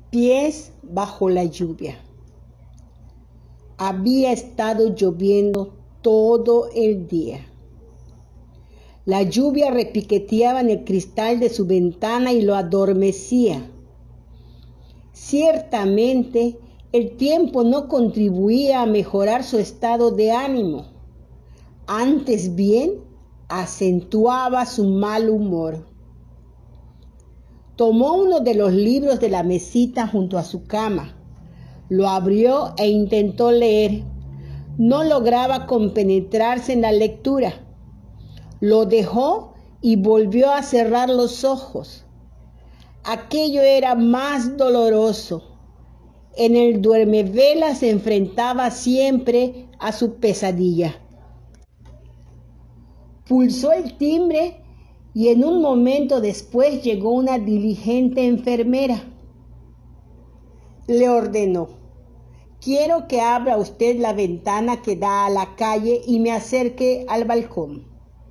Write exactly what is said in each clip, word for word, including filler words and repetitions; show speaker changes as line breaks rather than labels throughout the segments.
Pies bajo la lluvia. Había estado lloviendo todo el día. La lluvia repiqueteaba en el cristal de su ventana y lo adormecía. Ciertamente, el tiempo no contribuía a mejorar su estado de ánimo. Antes bien, acentuaba su mal humor. Tomó uno de los libros de la mesita junto a su cama. Lo abrió e intentó leer. No lograba compenetrarse en la lectura. Lo dejó y volvió a cerrar los ojos. Aquello era más doloroso. En el duermevela se enfrentaba siempre a su pesadilla. Pulsó el timbre y en un momento después llegó una diligente enfermera. Le ordenó: quiero que abra usted la ventana que da a la calle y me acerque al balcón.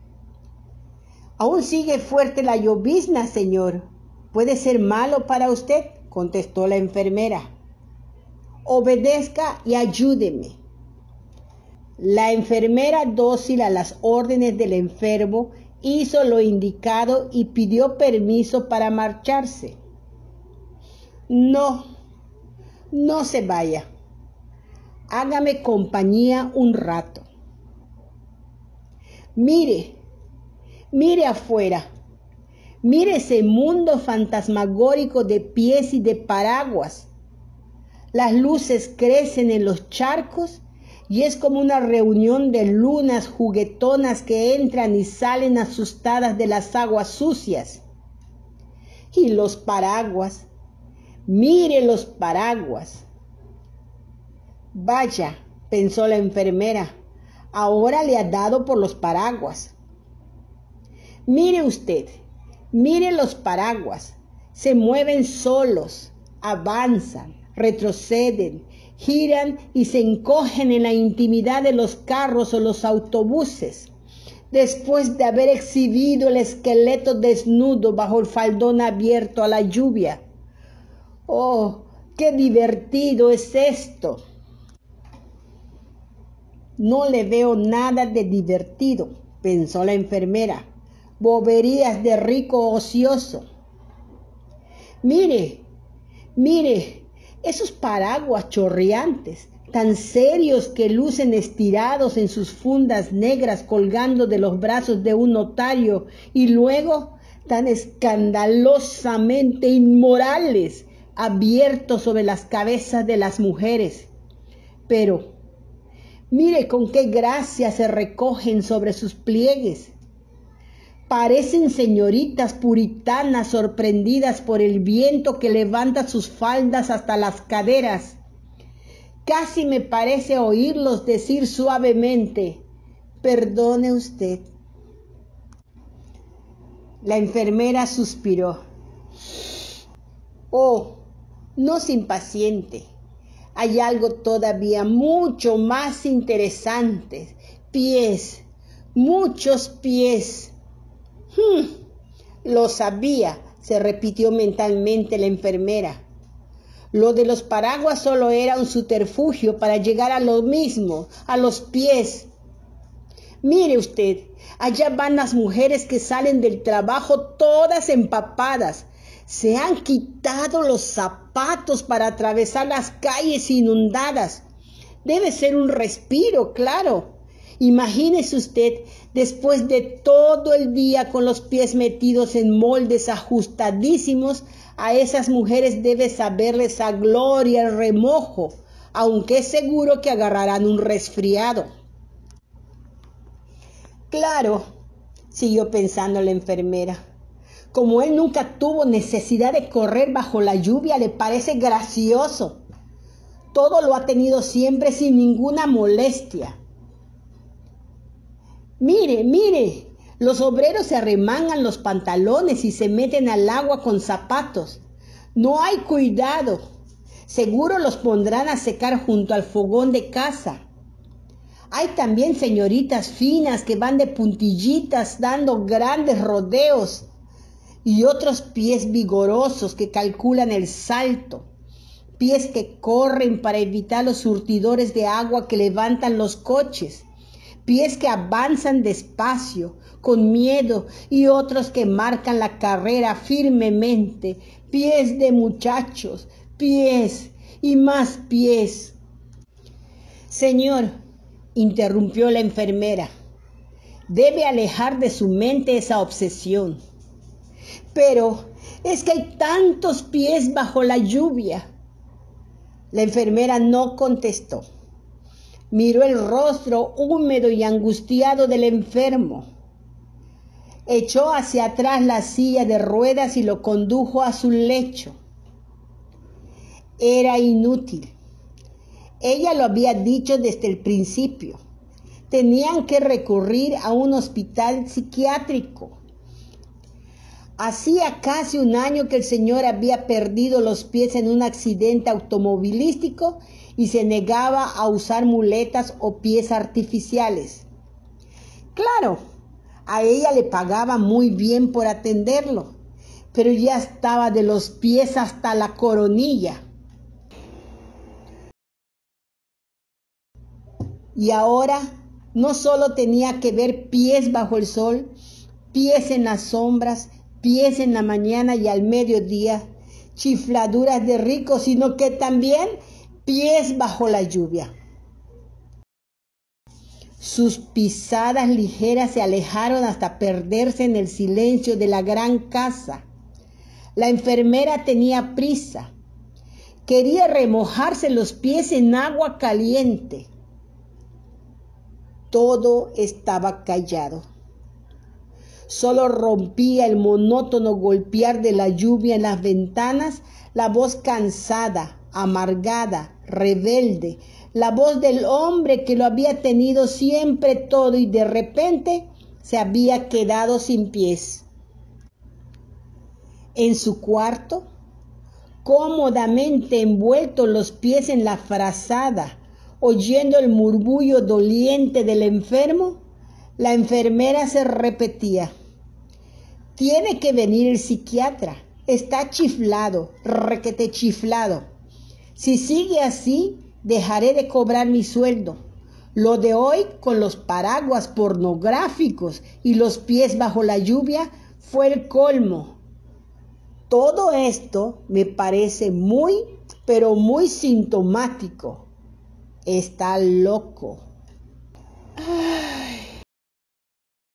Aún sigue fuerte la llovizna, señor. ¿Puede ser malo para usted?, contestó la enfermera. Obedezca y ayúdeme. La enfermera, dócil a las órdenes del enfermo, hizo lo indicado y pidió permiso para marcharse. No, no se vaya. Hágame compañía un rato. Mire, mire afuera. Mire ese mundo fantasmagórico de pies y de paraguas. Las luces crecen en los charcos y es como una reunión de lunas juguetonas que entran y salen asustadas de las aguas sucias. Y los paraguas, mire los paraguas. Vaya, pensó la enfermera, ahora le ha dado por los paraguas. Mire usted, mire los paraguas, se mueven solos, avanzan, retroceden, giran y se encogen en la intimidad de los carros o los autobuses, después de haber exhibido el esqueleto desnudo bajo el faldón abierto a la lluvia. ¡Oh, qué divertido es esto! No le veo nada de divertido, pensó la enfermera. Boberías de rico ocioso. Mire, mire, esos paraguas chorreantes, tan serios que lucen estirados en sus fundas negras colgando de los brazos de un notario, y luego tan escandalosamente inmorales, abiertos sobre las cabezas de las mujeres. Pero mire con qué gracia se recogen sobre sus pliegues. Parecen señoritas puritanas sorprendidas por el viento que levanta sus faldas hasta las caderas. Casi me parece oírlos decir suavemente: perdone usted. La enfermera suspiró. Oh, no se impaciente. Hay algo todavía mucho más interesante. Pies, muchos pies. Hmm, lo sabía, se repitió mentalmente la enfermera. Lo de los paraguas solo era un subterfugio para llegar a lo mismo, a los pies. Mire usted, allá van las mujeres que salen del trabajo todas empapadas. Se han quitado los zapatos para atravesar las calles inundadas. Debe ser un respiro, claro. Imagínese usted, después de todo el día con los pies metidos en moldes ajustadísimos, a esas mujeres debe saberles a gloria el remojo, aunque es seguro que agarrarán un resfriado. Claro, siguió pensando la enfermera, como él nunca tuvo necesidad de correr bajo la lluvia, le parece gracioso. Todo lo ha tenido siempre sin ninguna molestia. Mire, mire, los obreros se arremangan los pantalones y se meten al agua con zapatos. No hay cuidado. Seguro los pondrán a secar junto al fogón de casa. Hay también señoritas finas que van de puntillitas dando grandes rodeos y otros pies vigorosos que calculan el salto. pies que corren para evitar los surtidores de agua que levantan los coches, pies que avanzan despacio, con miedo, y otros que marcan la carrera firmemente, pies de muchachos, pies y más pies. Señor, interrumpió la enfermera, debe alejar de su mente esa obsesión. Pero es que hay tantos pies bajo la lluvia. La enfermera no contestó. Miró el rostro húmedo y angustiado del enfermo. Echó hacia atrás la silla de ruedas y lo condujo a su lecho. Era inútil. Ella lo había dicho desde el principio. Tenían que recurrir a un hospital psiquiátrico. Hacía casi un año que el señor había perdido los pies en un accidente automovilístico y se negaba a usar muletas o pies artificiales. Claro, a ella le pagaba muy bien por atenderlo, pero ya estaba de los pies hasta la coronilla. Y ahora no solo tenía que ver pies bajo el sol, pies en las sombras, pies en la mañana y al mediodía, chifladuras de rico, sino que también pies bajo la lluvia. Sus pisadas ligeras se alejaron hasta perderse en el silencio de la gran casa. La enfermera tenía prisa. Quería remojarse los pies en agua caliente. Todo estaba callado. Solo rompía el monótono golpear de la lluvia en las ventanas, la voz cansada, amargada, rebelde, la voz del hombre que lo había tenido siempre todo y de repente se había quedado sin pies. En su cuarto, cómodamente envueltos los pies en la frazada, oyendo el murmullo doliente del enfermo, la enfermera se repetía: tiene que venir el psiquiatra, está chiflado, requete chiflado. Si sigue así, dejaré de cobrar mi sueldo. Lo de hoy con los paraguas pornográficos y los pies bajo la lluvia fue el colmo. Todo esto me parece muy, pero muy sintomático. Está loco.